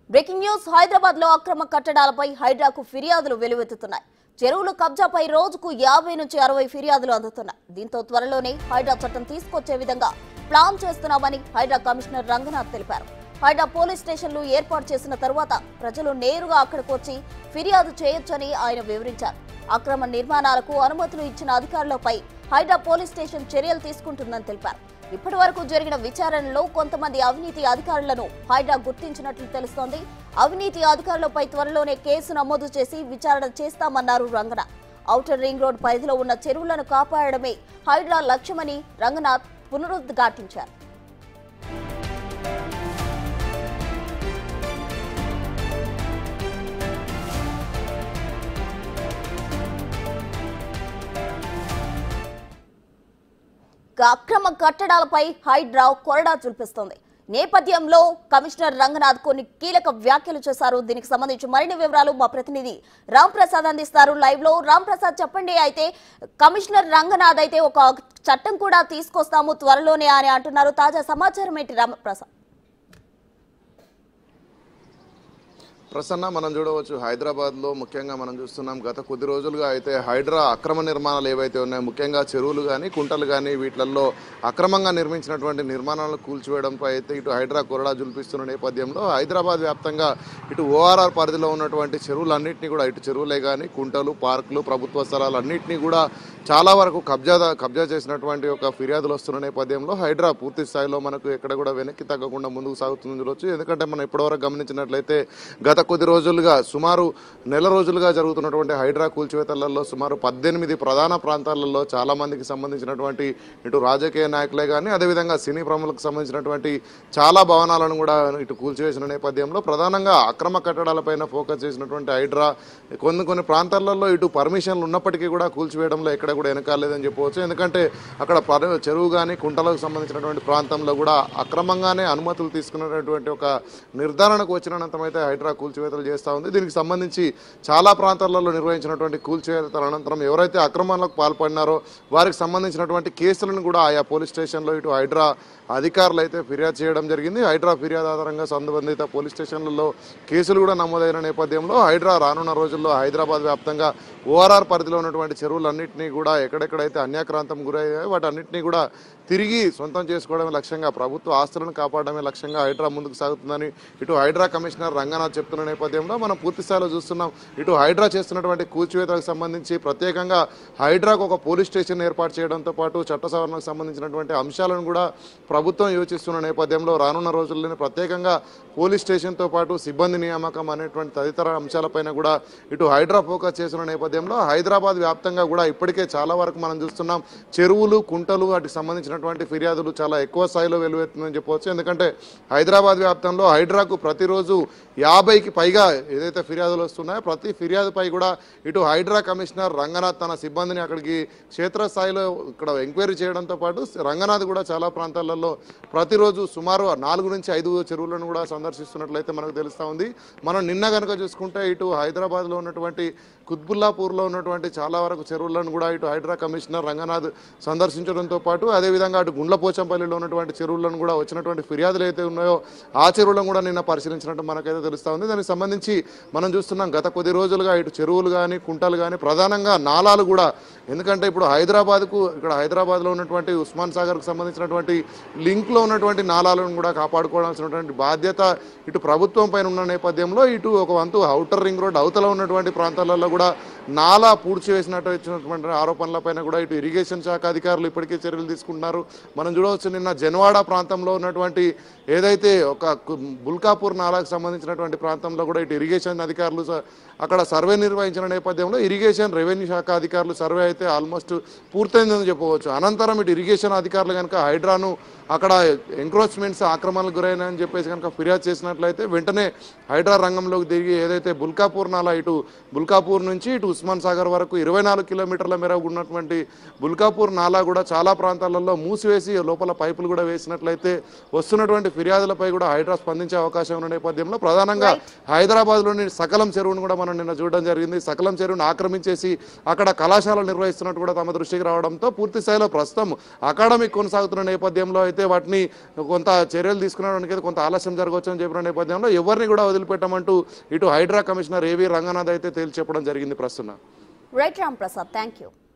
Breaking news Hyderabad లో అక్రమ కట్టడాలపై హైడ్రాకు ఫిర్యాదులు వెలువెత్తుతున్నాయి. చెరువుల కబ్జాపై రోజుకు 50 నుంచి 60 ఫిర్యాదులు అందుతున్నాయి. దీంతో త్వరలోనే హైడ్రా చట్టం తీసుకొచ్చే విధంగా ప్లాన్ చేస్తున్నామని హైడ్రా కమిషనర్ రంగనాథ్ తెలిపారు. హైడ్రా పోలీస్ స్టేషన్లు ఏర్పాటు చేసిన తరువాత ప్రజలు నేరుగా అక్కడికి వచ్చి ఫిర్యాదు చేయొచ్చని ఆయన వివరించారు. అక్రమ నిర్మాణాలకు అనుమతులు ఇచ్చిన అధికారులపై హైడ్రా పోలీస్ స్టేషన్ చర్యలు తీసుకుంటుందని తెలిపారు. ఇప్పటి వరకు జరిగిన విచారణలో కొంతమంది అవినీతి అధికారులను హైడ్రా గుర్తించినట్లు తెలుస్తోంది. అవినీతి అధికారులపై త్వరలోనే కేసు నమోదు చేసి విచారణ చేస్తామన్నారు రంగనాథ్. ఔటర్ రింగ్ రోడ్ పరిధిలో ఉన్న చెరువులను కాపాడడమే హైడ్రా లక్ష్యమని రంగనాథ్ పునరుద్ఘాటించారు. అక్రమ కట్టడాలపై హైడ్రా కొరడా చూపిస్తోంది. నేపథ్యంలో కమిషనర్ రంగనాథ్ కొన్ని కీలక వ్యాఖ్యలు చేశారు. దీనికి సంబంధించి మరిన్ని వివరాలు మా ప్రతినిధి రామ్ ప్రసాద్ అందిస్తారు లైవ్ లో. రామ్ ప్రసాద్ చెప్పండి. అయితే కమిషనర్ రంగనాథ్ అయితే ఒక చట్టం కూడా తీసుకొస్తాము త్వరలోనే అని అంటున్నారు. తాజా సమాచారం ఏంటి రామ్ ప్రసాద్? ప్రసన్న, మనం చూడవచ్చు హైదరాబాద్లో ముఖ్యంగా మనం చూస్తున్నాం గత కొద్ది రోజులుగా అయితే హైడ్రా అక్రమ నిర్మాణాలు ఏవైతే ఉన్నాయో, ముఖ్యంగా చెరువులు కానీ కుంటలు కానీ వీటిల్లో అక్రమంగా నిర్మించినటువంటి నిర్మాణాలను కూల్చివేయడంపై అయితే ఇటు హైడ్రా కొరడా జుల్పిస్తున్న నేపథ్యంలో హైదరాబాద్ వ్యాప్తంగా ఇటు ఓఆర్ఆర్ పరిధిలో ఉన్నటువంటి చెరువులన్నింటినీ కూడా, ఇటు చెరువులే కానీ కుంటలు, పార్కులు, ప్రభుత్వ స్థలాలన్నింటినీ కూడా చాలా వరకు కబ్జా చేసినటువంటి ఒక ఫిర్యాదులు వస్తున్న నేపథ్యంలో హైడ్రా పూర్తి స్థాయిలో మనకు ఎక్కడ కూడా వెనక్కి తగ్గకుండా ముందుకు సాగుతుందని చూడవచ్చు. ఎందుకంటే మనం ఇప్పటివరకు గమనించినట్లయితే గత కొద్ది రోజులుగా సుమారు నెల రోజులుగా జరుగుతున్నటువంటి హైడ్రా కూల్చివేతలలో సుమారు 18 ప్రధాన ప్రాంతాలలో చాలా మందికి సంబంధించినటువంటి ఇటు రాజకీయ నాయకులే కానీ అదేవిధంగా సినీ ప్రముఖులకు సంబంధించినటువంటి చాలా భవనాలను కూడా ఇటు కూల్చివేసిన నేపథ్యంలో ప్రధానంగా అక్రమ కట్టడాలపైన ఫోకస్ చేసినటువంటి హైడ్రా కొన్ని ప్రాంతాలలో ఇటు పర్మిషన్లు ఉన్నప్పటికీ కూడా కూల్చివేయడంలో ఎక్కడ కూడా వెనకాలేదని చెప్పవచ్చు. ఎందుకంటే అక్కడ చెరువు కానీ కుంటలకు సంబంధించినటువంటి ప్రాంతంలో కూడా అక్రమంగానే అనుమతులు తీసుకున్నటువంటి ఒక నిర్ధారణకు వచ్చినంతమైతే హైడ్రా కూల్చివేతలు చేస్తూ ఉంది. దీనికి సంబంధించి చాలా ప్రాంతాలలో నిర్వహించినటువంటి కూల్చివేతల అనంతరం ఎవరైతే అక్రమాలకు పాల్పడినారో వారికి సంబంధించినటువంటి కేసులను కూడా ఆయా పోలీస్ స్టేషన్లో ఇటు హైడ్రా అధికారులు అయితే ఫిర్యాదు చేయడం జరిగింది. హైడ్రా ఫిర్యాదు ఆధారంగా సంబంధిత పోలీస్ స్టేషన్లలో కేసులు కూడా నమోదైన నేపథ్యంలో హైడ్రా రానున్న రోజుల్లో హైదరాబాద్ వ్యాప్తంగా ఓఆర్ఆర్ పరిధిలో ఉన్నటువంటి చెరువులన్నింటినీ కూడా ఎక్కడెక్కడైతే అన్యాక్రాంతం గురయ్యాయో వాటన్నింటినీ కూడా తిరిగి సొంతం చేసుకోవడమే లక్ష్యంగా, ప్రభుత్వ ఆస్తులను కాపాడడమే లక్ష్యంగా హైడ్రా ముందుకు సాగుతుందని ఇటు హైడ్రా కమిషనర్ రంగనాథ్ చెప్తున్న నేపథ్యంలో మనం పూర్తి స్థాయిలో చూస్తున్నాం. ఇటు హైడ్రా చేస్తున్నటువంటి కూల్చివేతలకు సంబంధించి ప్రత్యేకంగా హైడ్రాకు ఒక పోలీస్ స్టేషన్ ఏర్పాటు చేయడంతో పాటు చట్ట సవరణకు సంబంధించినటువంటి అంశాలను కూడా ప్రభుత్వం యోచిస్తున్న నేపథ్యంలో రానున్న రోజుల్లోనే ప్రత్యేకంగా పోలీస్ స్టేషన్తో పాటు సిబ్బంది నియామకం అనేటువంటి తదితర అంశాలపైన కూడా ఇటు హైడ్రా ఫోకస్ చేస్తున్న నేపథ్యంలో హైదరాబాద్ వ్యాప్తంగా కూడా ఇప్పటికే చాలా వరకు మనం చూస్తున్నాం చెరువులు, కుంటలు వాటికి సంబంధించినటువంటి ఫిర్యాదులు చాలా ఎక్కువ స్థాయిలో వెలువెత్తుందని చెప్పవచ్చు. ఎందుకంటే హైదరాబాద్ వ్యాప్తంలో హైడ్రాకు ప్రతిరోజు 50కి పైగా ఏదైతే ఫిర్యాదులు వస్తున్నాయో ప్రతి ఫిర్యాదుపై కూడా ఇటు హైడ్రా కమిషనర్ రంగనాథ్ తన సిబ్బందిని అక్కడికి క్షేత్రస్థాయిలో ఇక్కడ ఎంక్వైరీ చేయడంతో పాటు రంగనాథ్ కూడా చాలా ప్రాంతాలలో ప్రతిరోజు సుమారు 4 నుంచి 5 చెరువులను కూడా సందర్శిస్తున్నట్లయితే మనకు తెలుస్తూ ఉంది. మనం నిన్న కనుక చూసుకుంటే ఇటు హైదరాబాద్లో ఉన్నటువంటి కుత్బుల్లాపూర్లో ఉన్నటువంటి చాలా వరకు చెరువులను కూడా ఇటు హైడ్రా కమిషనర్ రంగనాథ్ సందర్శించడంతో పాటు అదేవిధంగా అటు గుండ్లపోచంపల్లిలో ఉన్నటువంటి చెరువులను కూడా వచ్చినటువంటి ఫిర్యాదులు అయితే ఉన్నాయో ఆ చెరువులను కూడా నిన్న పరిశీలించినట్టు మనకైతే తెలుస్తూ ఉంది. దానికి సంబంధించి మనం చూస్తున్నాం గత కొద్ది రోజులుగా ఇటు చెరువులు కానీ కుంటలు కానీ ప్రధానంగా నాలాలు కూడా, ఎందుకంటే ఇప్పుడు ఇక్కడ హైదరాబాద్లో ఉన్నటువంటి ఉస్మాన్ సాగర్కు సంబంధించినటువంటి లింక్లో ఉన్నటువంటి నాలాలను కూడా కాపాడుకోవాల్సినటువంటి బాధ్యత ఇటు ప్రభుత్వం పైన ఉన్న నేపథ్యంలో ఇటు ఒక వంతు ఔటర్ రింగ్ రోడ్ అవతల ఉన్నటువంటి ప్రాంతాలలో కూడా నాలా పూడ్చివేసినట్టు ఇచ్చినటువంటి ఆరోపణలపైన కూడా ఇటు ఇరిగేషన్ శాఖ అధికారులు ఇప్పటికే చర్యలు తీసుకుంటున్నారు. మనం చూడవచ్చు నిన్న జన్వాడ ప్రాంతంలో ఉన్నటువంటి ఏదైతే ఒక బుల్కాపూర్ నాలాకు సంబంధించినటువంటి ప్రాంతంలో కూడా ఇటు ఇరిగేషన్ అధికారులు అక్కడ సర్వే నిర్వహించిన నేపథ్యంలో ఇరిగేషన్ రెవెన్యూ శాఖ అధికారులు సర్వే అయితే ఆల్మోస్ట్ పూర్తయిందని చెప్పవచ్చు. అనంతరం ఇటు ఇరిగేషన్ అధికారులు కనుక హైడ్రాను అక్కడ ఎంక్రోచ్మెంట్స్ ఆక్రమణలకు గురైనాయని చెప్పేసి కనుక ఫిర్యాదు చేసినట్లయితే వెంటనే హైడ్రా రంగంలోకి దిగి ఏదైతే బుల్కాపూర్ నాలా ఇటు బుల్కాపూర్ నుంచి ఇటు ఉస్మాన్ సాగర్ వరకు 24 కిలోమీటర్ల మేర ఉన్నటువంటి బుల్కాపూర్ నాలా కూడా చాలా ప్రాంతాలలో మూసివేసి లోపల పైపులు కూడా వేసినట్లయితే వస్తున్నటువంటి ఫిర్యాదులపై కూడా హైడ్రా స్పందించే అవకాశం ఉన్న నేపథ్యంలో ప్రధానంగా హైదరాబాద్లోని సకలం చెరువును కూడా మనం నిన్న చూడడం జరిగింది. సకలం చెరువును ఆక్రమించేసి అక్కడ కళాశాలలు నిర్వహిస్తున్నట్టు కూడా తమ దృష్టికి రావడంతో పూర్తి స్థాయిలో ప్రస్తుతం అకాడమిక్ కొనసాగుతున్న నేపథ్యంలో అయితే వాటిని కొంత చర్యలు తీసుకునేడానికి కొంత ఆలస్యం జరగవచ్చు అని చెప్పిన నేపథ్యంలో ఎవరిని కూడా వదిలిపెట్టమంటూ ఇటు హైడ్రా కమిషనర్ ఏవి రంగనాథ్ అయితే తేల్చి చెప్పడం జరిగింది. ప్రస్తుతం right Ram Prasad, thank you.